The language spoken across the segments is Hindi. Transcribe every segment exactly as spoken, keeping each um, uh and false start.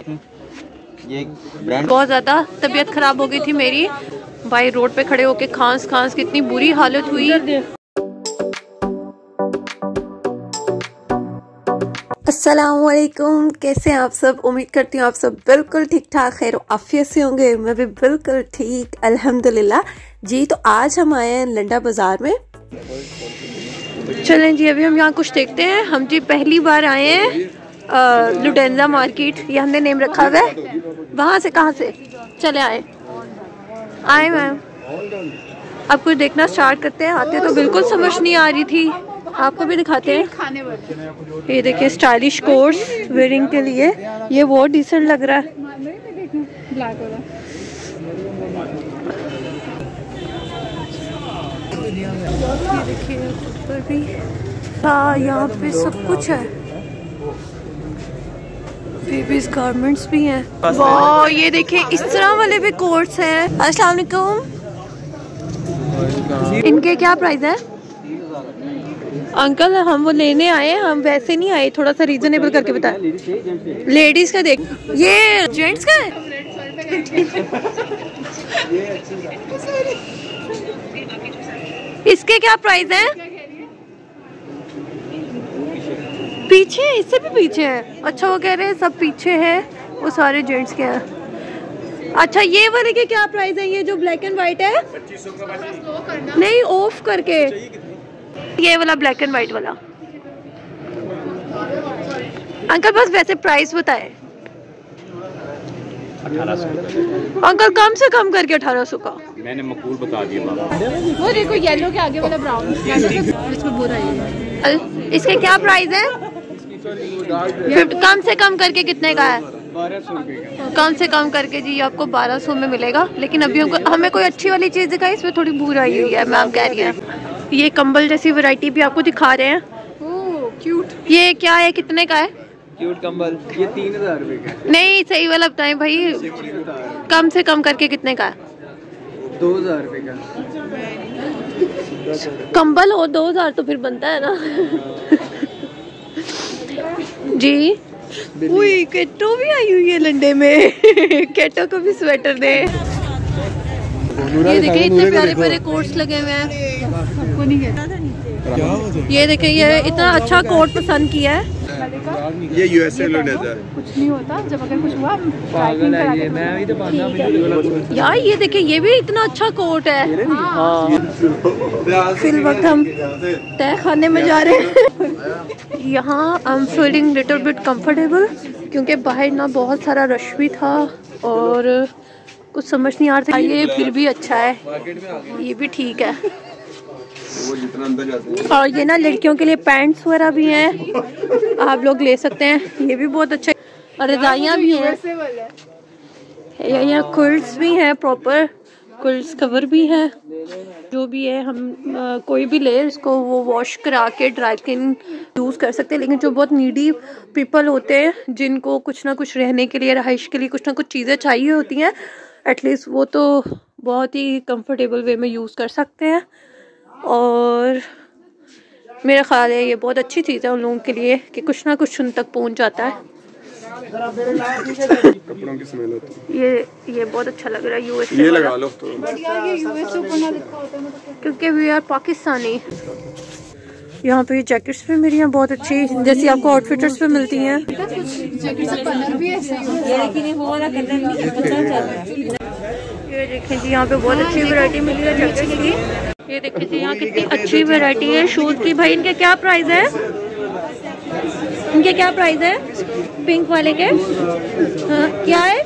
ये ब्रांड बहुत ज़्यादा तबीयत ख़राब हो गई थी मेरी भाई, रोड पे खड़े होके खांस खांस कितनी बुरी हालत हुई। अस्सलामुअलैकुम, कैसे हैं आप सब? उम्मीद करती हूँ आप सब बिल्कुल ठीक ठाक खैर आफियत से होंगे। मैं भी बिल्कुल ठीक अल्हम्दुलिल्लाह जी। तो आज हम आए हैं लंडा बाज़ार में। चलें जी, अभी हम यहाँ कुछ देखते हैं। हम जी पहली बार आए हैं लुडेंजा मार्केट, ये हमने नेम रखा हुआ है। वहाँ से कहाँ से चले आए आए मैम। अब कुछ देखना स्टार्ट करते हैं। आते तो बिल्कुल समझ नहीं आ रही थी, आपको भी दिखाते हैं। ये देखिए स्टाइलिश कोर्स वेयरिंग के लिए, ये बहुत डिसेंट लग रहा है। ये देखिए ऊपर भी, हाँ यहाँ पे सब कुछ है। बेबीज गारमेंट्स भी हैं। वाह, ये देखिए इस तरह वाले भी कोट्स हैं। अस्सलाम वालेकुम, इनके क्या प्राइस है? अंकल हम वो लेने आए हैं, हम वैसे नहीं आए, थोड़ा सा रीजनेबल करके बताएं। लेडीज का देख, ये जेंट्स का है। इसके क्या प्राइस है? पीछे, इससे भी पीछे है। अच्छा, वो कह रहे हैं सब पीछे है, वो सारे जेंट्स के हैं। अच्छा, ये वाले के क्या प्राइस है? ये जो ब्लैक एंड व्हाइट है, नहीं ऑफ करके, ये वाला ब्लैक एंड व्हाइट वाला। अंकल बस वैसे प्राइस बताए। अठारह सौ अंकल कम से कम करके अठारह सौ का मैंने मकबूल बता दिया। वो देखो येलो के आगे वाला ब्राउन, इसमें बुरा है। इसके क्या प्राइस है? कम से कम करके कितने का है? बारह सौ रुपए का। कम से कम करके जी आपको बारह सौ में मिलेगा। लेकिन अभी हमको हमें कोई अच्छी वाली चीज दिखाई, इसमें थोड़ी भूर आई हुई है, मैम कह रही है। ये कंबल जैसी वैरायटी भी आपको दिखा रहे हैं। Oh cute. ये क्या है, कितने का है? क्यूट कंबल, ये तीन हजार रुपए का। नहीं सही वाला बताएं भाई, कम से कम करके कितने का है? दो हजार रुपए का कंबल हो दो हजार तो फिर बनता है ना। जी उई, केटो भी आई हुई है लंडे में। केटो को भी स्वेटर दे। ये देखिए इतने प्यारे प्यारे कोट्स लगे हुए हैं। सबको नहीं कहता। ये देखिए, ये इतना अच्छा कोट पसंद किया है। ये यूएसए लुडेंजा है। कुछ नहीं होता, जब अगर कुछ हुआ पागल है ये। मैं भी तो पागल यार ये देखिए, ये भी इतना अच्छा कोट है। हाँ। फिर वक्त हम तय खाने में जा रहे हैं। यहाँ I am feeling little bit comfortable, क्योंकि बाहर ना बहुत सारा रश भी था और कुछ समझ नहीं आ रहा था। ये फिर भी अच्छा है, ये भी ठीक है। वो जितना अंदर जाते हैं। और ये ना लड़कियों के लिए पैंट्स वगैरह भी हैं, आप लोग ले सकते हैं। ये भी बहुत अच्छा है। और रजाइयाँ भी हैं, यहाँ कुल्स भी हैं, प्रॉपर कुल्स कवर भी है। जो भी है हम आ, कोई भी ले इसको वो वॉश करा के ड्राई क्लीन यूज़ कर सकते हैं। लेकिन जो बहुत नीडी पीपल होते हैं, जिनको कुछ ना कुछ रहने के लिए, रहाइश के लिए कुछ ना कुछ चीज़ें चाहिए होती हैं, एटलीस्ट वो तो बहुत ही कंफर्टेबल वे में यूज़ कर सकते हैं। और मेरा ख्याल है ये बहुत अच्छी चीज़ है उन लोगों के लिए कि कुछ ना कुछ उन तक पहुंच जाता है। कपड़ों की स्मेल होती है। ये ये बहुत अच्छा लग रहा है यूएसए, ये लगा लो तो। क्योंकि वी आर पाकिस्तानी। यहाँ पे जैकेट्स भी मेरी यहाँ बहुत अच्छी, जैसी आपको आउटफिटर्स पे मिलती हैं। ये देखें जी, यहाँ पे बहुत अच्छी वैरायटी मिली है जैकेट्स की। ये देखिए जी, यहाँ कितनी अच्छी वैरायटी है शूज की। भाई इनके क्या प्राइस है? इनके क्या प्राइस है? पिंक वाले के हाँ, क्या है?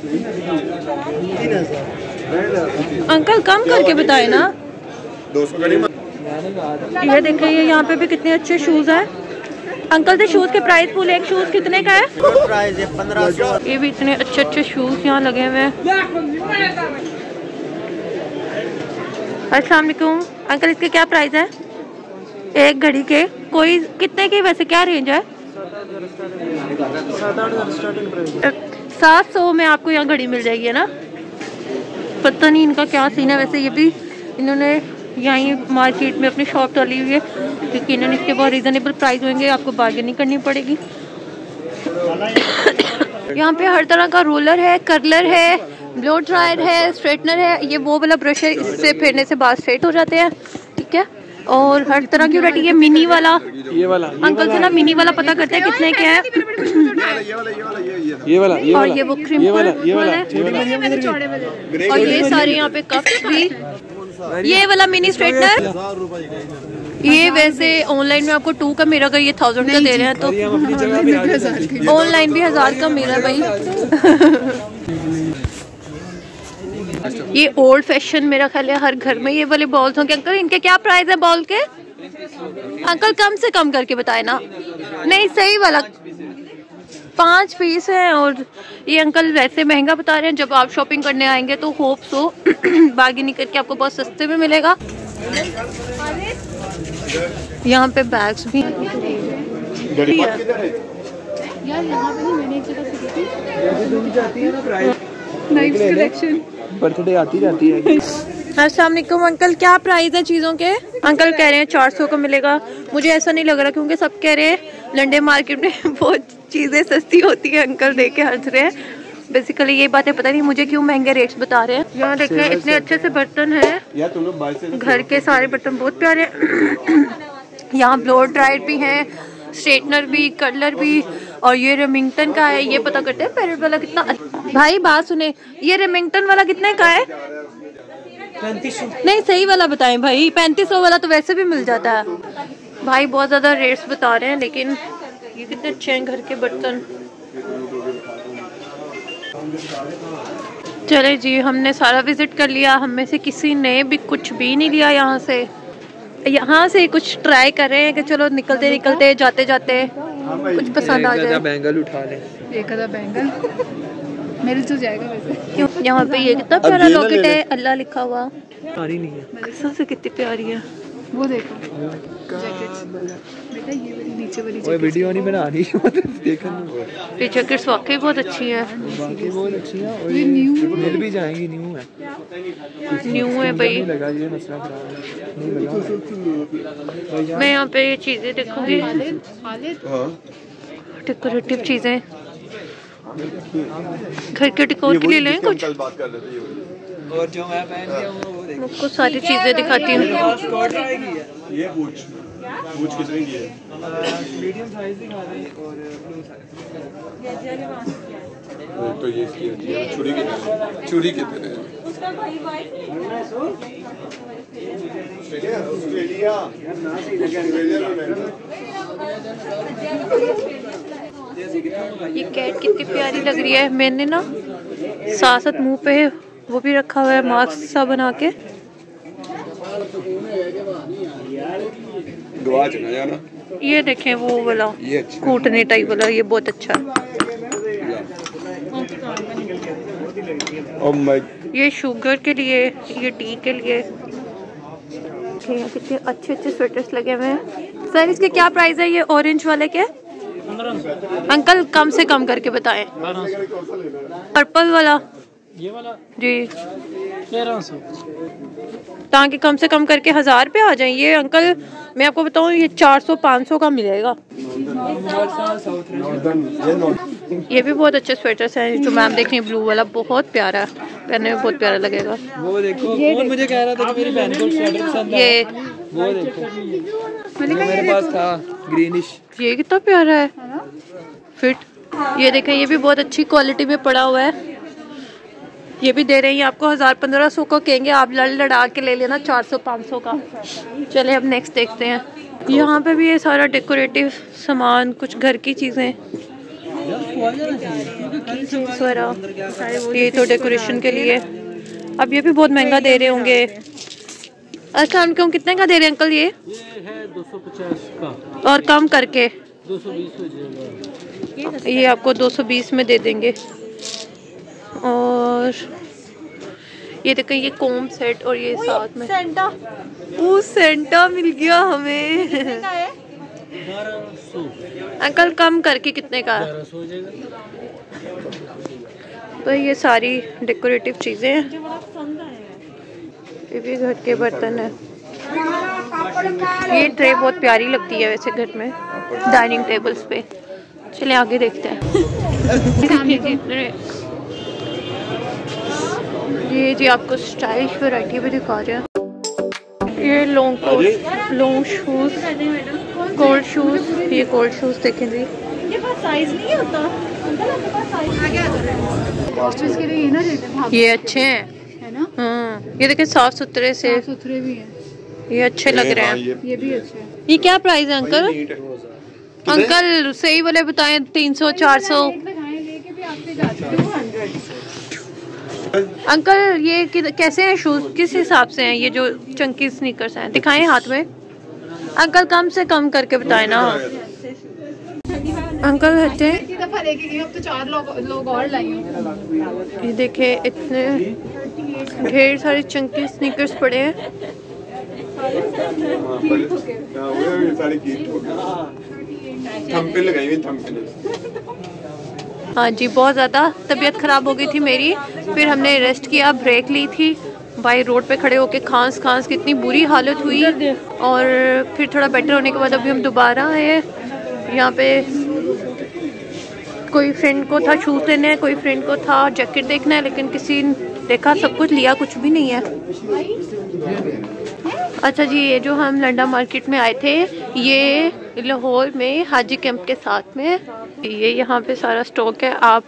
अंकल कम करके बताए ना। दो सौ का नहीं। ये देखिए, ये यहाँ पे भी कितने अच्छे शूज हैं। अंकल से शूज के प्राइस बोले, एक शूज कितने का है? प्राइस है पंद्रह सौ। ये भी इतने अच्छे अच्छे शूज यहाँ लगे हुए हैं। अस्सलाम वालेकुम अंकल, इसके क्या प्राइस है? एक घड़ी के कोई कितने की, वैसे क्या रेंज है? सात सौ में आपको यहाँ घड़ी मिल जाएगी है ना। पता नहीं इनका क्या सीन है। वैसे ये भी इन्होंने यहीं मार्केट में अपनी शॉप डाली हुई है, क्योंकि इन्होंने इसके बहुत रीजनेबल प्राइस होंगे, आपको बार्गेनिंग करनी पड़ेगी। यहाँ पे हर तरह का रोलर है, कर्लर है, ब्लो ड्रायर है, स्ट्रेटनर है। ये वो वाला ब्रश है, इससे फेरने से बाल स्ट्रेट हो जाते हैं, ठीक है। और हर तरह की वैरायटी है। मिनी वाला, ये वाला अंकल से ना मिनी वाला पता करते हैं कितने के है। ये वाला ये और ये वो क्रिम्पल वाला है। और ये सारे यहाँ पे कप्स भी। ये वाला मिनी स्ट्रेटनर, ये वैसे ऑनलाइन में आपको टू का मेरा अगर ये थाउजेंड का दे रहे हैं तो ऑनलाइन भी हजार का मेरा भाई। ये ओल्ड फैशन मेरा ख्याल है हर घर में ये वाले बॉल्स होंगे। अंकल इनके क्या प्राइस है बॉल के? अंकल कम से कम करके बताए ना। नहीं सही वाला पांच पीस है। और ये अंकल वैसे महंगा बता रहे हैं, जब आप शॉपिंग करने आएंगे तो होप सो बार्गेनिंग करके आपको बहुत सस्ते में मिलेगा। यहाँ पे बैग्स भी यार यहाँ पे मैंने एक जगह नाइफ कलेक्शन बर्थडे आती रहती है। अस्सलाम वालेकुम अंकल, क्या प्राइस है चीज़ों के? अंकल कह रहे हैं चार सौ का मिलेगा। मुझे ऐसा नहीं लग रहा क्योंकि सब कह रहे हैं लंडे मार्केट में बहुत चीज़ें सस्ती होती है। अंकल देख के हंस रहे हैं। बेसिकली ये बातें पता नहीं मुझे क्यों महंगे रेट्स बता रहे हैं। यहाँ देखिए इतने अच्छे से बर्तन है, घर के सारे बर्तन बहुत प्यारे हैं। यहाँ ब्लो ड्रायर भी हैं, स्ट्रेटनर भी, कर्लर भी। और ये रेमिंगटन का है, ये पता करते हैं पैरेट वाला कितना। भाई बात सुने, ये रेमिंगटन वाला कितने का है? नहीं सही वाला बताएं भाई। पैंतीस सौ वाला तो वैसे भी मिल जाता है भाई। बहुत ज्यादा रेट्स बता रहे हैं, लेकिन ये कितने अच्छे हैं घर के बर्तन। चले जी, हमने सारा विजिट कर लिया। हम में से किसी ने भी कुछ भी नहीं लिया यहाँ से। यहाँ से कुछ ट्राई कर रहे हैं कि चलो निकलते निकलते जाते जाते कुछ पसंद आ जाए। बैंगल उठा ले, एक आधा बैंगल मिल तो जाएगा वैसे। क्यों यहाँ पे ये कितना प्यारा लॉकेट है, अल्लाह लिखा हुआ। प्यारी नहीं है कसम से कितनी प्यारी है। वो देखो जैकेट्स बेटा, ये वाली नीचे वाली ओए वीडियो नहीं बना रही देखा ये जैकेट्स वाकई बहुत अच्छी है। बाकी बहुत अच्छी है और ये न्यू मिल भी जाएंगी। न्यू है, न्यू है भाई। लगा ये मसला खराब नहीं लगा। मैं यहाँ पे ये चीजें देखूंगी, खालिद डेकोरेटिव चीजें घर के डेकोर के लिए लें कुछ। और जो मैं पहन के आऊंगा वो देख। आपको सारी चीजें दिखाती हूँ। ये पूछ पूछ कितने की है? मीडियम साइज दिखा रहे हैं और ब्लू साइज। तो ये इसकी होती है। छुरी कितने छुरी कितने है? ऑस्ट्रेलिया ये कैट कितनी प्यारी लग रही है। मैंने ना साथ साथ मुंह पे वो भी रखा हुआ है मास्क सा बना के। गवाच ना जाना। ये देखें वो वाला ये अच्छा कूटने टाइप वाला, ये बहुत अच्छा है। ओ माय, ये शुगर के लिए, ये टी के लिए। यहाँ कितने अच्छे अच्छे स्वेटर्स लगे हुए हैं। सर इसके क्या प्राइस है? ये ऑरेंज वाले के अंकल कम से कम करके बताएं। पर्पल वाला, ये वाला जी तेरह सौ, ताकि कम से कम करके हजार पे आ जाए। ये अंकल मैं आपको बताऊं ये चार सौ पाँच सौ का मिलेगा। ये भी बहुत अच्छे स्वेटर्स हैं जो मैम देख रही है। ब्लू वाला बहुत प्यारा है, पहनने में बहुत प्यारा लगेगा। वो देखो कौन मुझे कह रहा था कि मेरी बहन को स्वेटर पसंद है। ये वो देखो जो मेरे पास था ग्रीनिश। ये कितना प्यारा है फिट। ये देखें ये भी बहुत अच्छी क्वालिटी में पड़ा हुआ है। ये भी दे रहे हैं आपको हजार पंद्रह सौ का। कहेंगे आप लड़ लड़ा के ले लेना चार सौ पाँच सौ का। चले अब नेक्स्ट देखते हैं। यहाँ पे भी ये सारा डेकोरेटिव सामान, कुछ घर की चीजें, ये तो डेकोरेशन के लिए। अब ये भी बहुत महंगा दे रहे होंगे। अच्छा हम क्यों कितने का दे रहे हैं अंकल? ये है दो सौ पचास का और कम करके दो सौ बीस हो जाएगा। ये आपको दो सौ बीस में दे देंगे। और ये देखें ये कोम सेट और ये साथ में सेंटा। वो सेंटा मिल गया हमें। अंकल कम करके कितने का है? तो ये सारी डेकोरेटिव चीजें हैं। ये भी घर के बर्तन है। ये ट्रे बहुत प्यारी लगती है वैसे घर में डाइनिंग टेबल्स पे। चलिए आगे देखते हैं। ये जी आपको स्टाइलिश वैरायटी भी दिखा रहे हैं। ये long coat, long shoes, cold shoes. ये कोल्ड शूज देखें जी, ये पास साइज नहीं होता अंकल, आपके पास साइज आगे आ जाए। इसके लिए ये ना रेट है, ये अच्छे हैं है ना। हाँ, ये देखें साफ सुथरे से, साफ सुथरे भी हैं, ये अच्छे लग रहे हैं। ये भी अच्छे हैं। ये क्या प्राइस है अंकल? अंकल सही वाले बताएं, तीन सौ चार सौ। लेके भी आपसे जाते हैं टू हंड्रेड। अंकल ये कि, कैसे हैं शूज, किस हिसाब से हैं? ये जो चंकी स्नीकर्स हैं दिखाएं हाथ में। अंकल कम से कम करके बताएं ना अंकल। हटे दफा लेके गई, अब तो चार लोग लोग और लाई हूं। ये देखे इतने ढेर सारे चंकी स्नीकर्स पड़े हैं। हाँ जी, बहुत ज़्यादा तबीयत ख़राब हो गई थी मेरी, फिर हमने रेस्ट किया, ब्रेक ली थी। भाई रोड पे खड़े होके खांस खांस कितनी बुरी हालत हुई, और फिर थोड़ा बेटर होने के बाद अभी हम दोबारा आए। यहाँ पे कोई फ्रेंड को था शूज़ लेने हैं, कोई फ्रेंड को था जैकेट देखना है, लेकिन किसी ने देखा सब कुछ लिया, कुछ भी नहीं है। अच्छा जी, ये जो हम लंडा मार्केट में आए थे, ये लाहौर में हाजी कैंप के साथ में, ये यहाँ पे सारा स्टॉक है। आप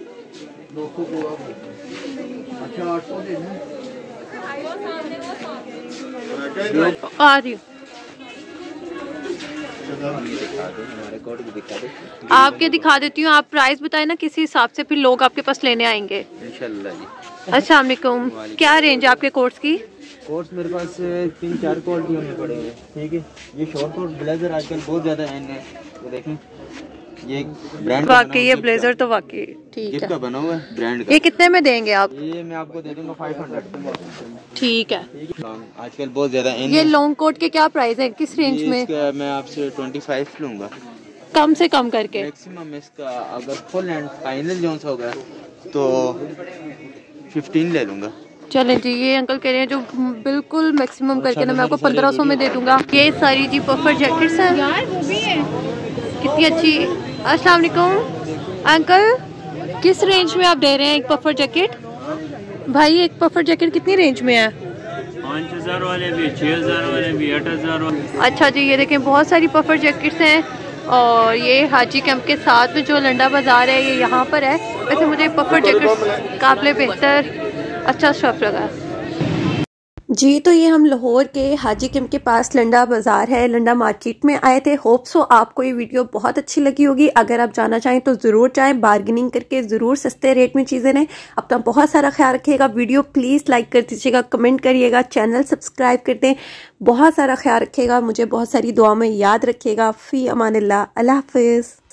आ रही आपके दिखा देती हूँ, आप प्राइस बताए ना, किसी हिसाब से फिर लोग आपके पास लेने आएंगे इंशाल्लाह जी। अस्सलाम वालेकुम, क्या रेंज है आपके कोट्स की? कोट्स मेरे पास तीन चार क्वालिटी में पड़े हुए, ठीक है। ये शॉर्ट कोट ब्लेजर आजकल बहुत ज़्यादा एंड है, तो देखें ये ब्रांड वाकई, ये ब्लेजर तो वाकई ठीक है, का बना हुआ है ब्रांड का। ये कितने में देंगे आप? ये मैं आपको दे दूंगा फाइव हंड्रेड। ठीक है। आजकल बहुत ज़्यादा एंड। ये लॉन्ग कोट के क्या प्राइस है, किस रेंज में? मैं आपसे ट्वेंटी फाइव लूँगा कम से कम करके। मैक्सिमम इसका अगर फुल एंड फाइनल जोन होगा तो फिफ्टीन ले लूँगा। चलें जी, ये अंकल कह रहे हैं जो बिल्कुल मैक्सिमम करके ना मैं आपको पंद्रह सौ में दे दूंगा। ये सारी जी पफर जैकेट्स हैं यार, वो भी है कितनी अच्छी। अस्सलाम वालेकुम अंकल, किस रेंज में आप दे रहे हैं एक पफर जैकेट? भाई एक पफर जैकेट कितनी रेंज में है? पाँच हजार वाले भी, छह हजार वाले भी, आठ हजार वाले। अच्छा जी, ये देखें बहुत सारी पफर जैकेट्स हैं, और ये हाजी कैंप के साथ में जो लंडा बाजार है ये यहाँ पर है। वैसे मुझे पफर जैकेट्स काबिल बेहतर अच्छा स्टफ लगा जी। तो ये हम लाहौर के हाजी कैंप के पास लंडा बाजार है, लंडा मार्केट में आए थे। होप सो आपको ये वीडियो बहुत अच्छी लगी होगी। अगर आप जाना चाहें तो ज़रूर जाएं, बार्गेनिंग करके ज़रूर सस्ते रेट में चीज़ें लें। अपना बहुत सारा ख्याल रखिएगा। वीडियो प्लीज़ लाइक कर दीजिएगा, कमेंट करिएगा, चैनल सब्सक्राइब कर दें। बहुत सारा ख्याल रखिएगा, मुझे बहुत सारी दुआ में याद रखिएगा। फ़ी अमानिल्लाह, अल्लाह हाफ़िज़।